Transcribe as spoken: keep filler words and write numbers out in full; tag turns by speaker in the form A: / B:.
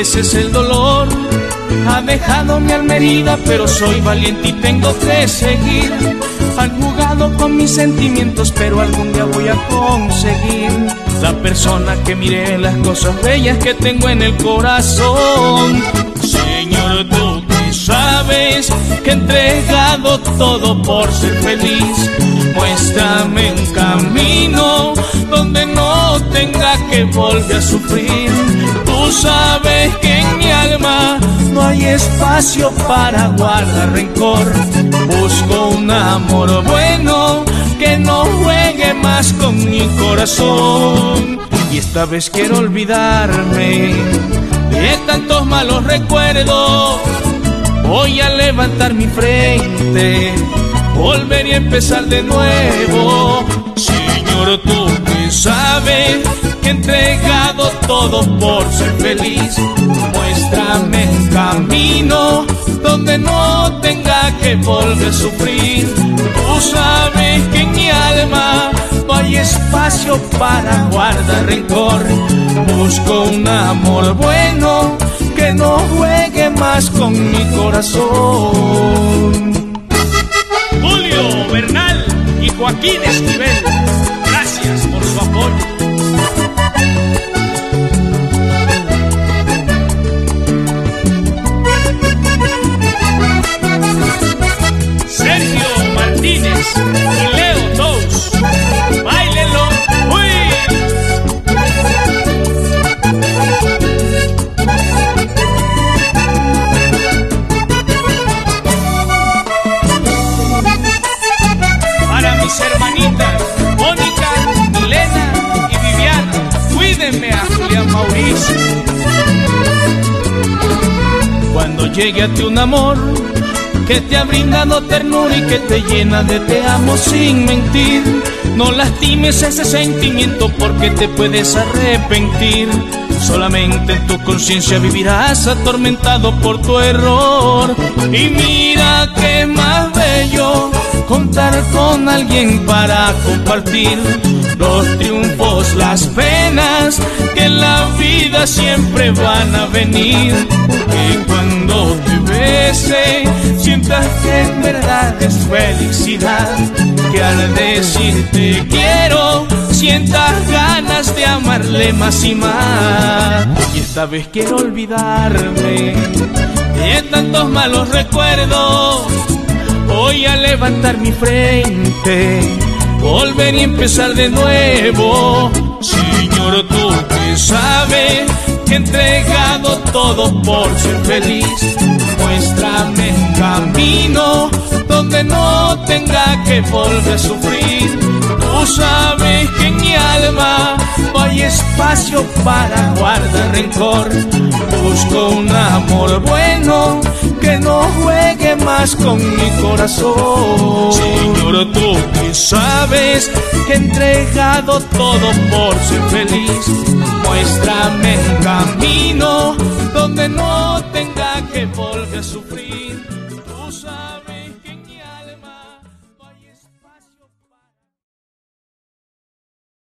A: veces el dolor ha dejado mi alma herida, pero soy valiente y tengo que seguir. Han jugado con mis sentimientos, pero algún día voy a conseguir la persona que mire las cosas bellas que tengo en el corazón. Señor, tú que sabes que he entregado todo por ser feliz, muéstrame un camino donde no tenga que volver a sufrir. Tú sabes que en mi alma no hay espacio para guardar rencor. Busco un amor bueno que no juegue más con mi corazón. Y esta vez quiero olvidarme de tantos malos recuerdos. Voy a levantar mi frente, volver y empezar de nuevo. Señor, tú que sabes que he entregado todo por ser feliz, muéstrame un camino donde no tenga que volver a sufrir. Tú sabes que en mi alma no hay espacio para guardar rencor. Busco un amor bueno que no juegue más con mi corazón.
B: Julio Bernal y Joaquín Esquivel, gracias por su apoyo. Sergio Martínez y Leo Tous, báilenlo, uy. Para mis hermanitas Mónica, Milena y Viviana, cuídenme a Julián Mauricio.
A: Cuando llegue a ti un amor que te ha brindado ternura y que te llena de te amo sin mentir, no lastimes ese sentimiento porque te puedes arrepentir. Solamente en tu conciencia vivirás atormentado por tu error. Y mira que es más bello contar con alguien para compartir los triunfos, las penas que en la vida siempre van a venir. Que cuando te bese sientas que en verdad es felicidad, que al decir te quiero sientas ganas de amarle más y más. Y esta vez quiero olvidarme de tantos malos recuerdos. Voy a levantar mi frente, volver y empezar de nuevo. Señor, tú que sabes que he entregado todo por ser feliz, muéstrame un camino donde no tenga que volver a sufrir. Tú sabes que en mi alma no hay espacio para guardar rencor. Busco un amor bueno que no juegue más con mi corazón. Señor, tú que sabes que he entregado todo por ser feliz, muéstrame un camino donde no tenga que volver a sufrir.